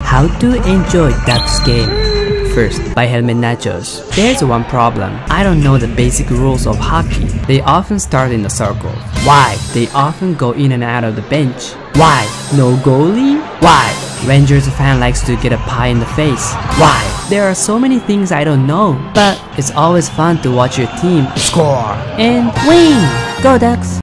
How to enjoy Ducks game. First, buy helmet nachos. There's one problem. I don't know the basic rules of hockey. They often start in a circle. Why? They often go in and out of the bench. Why? No goalie? Why? Rangers fan likes to get a pie in the face. Why? There are so many things I don't know, but it's always fun to watch your team score and win. Go Ducks!